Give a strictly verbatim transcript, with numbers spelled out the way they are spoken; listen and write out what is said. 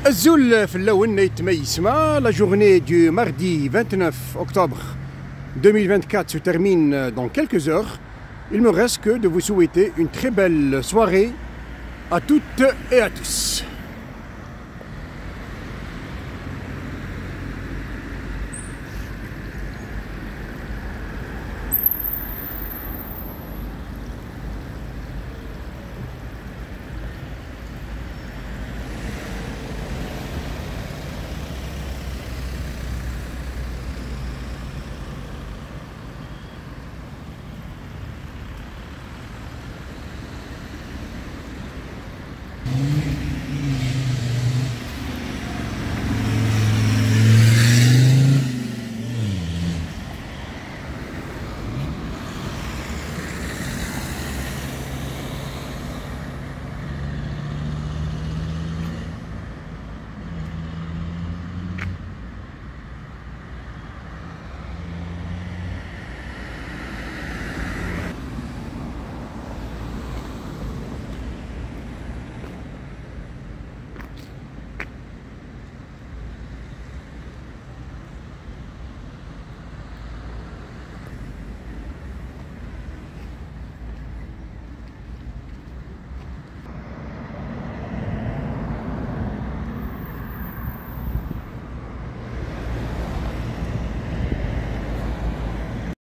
Azul Flaouen Yitma, la journée du mardi vingt-neuf octobre deux mille vingt-quatre se termine dans quelques heures. Il me reste que de vous souhaiter une très belle soirée à toutes et à tous.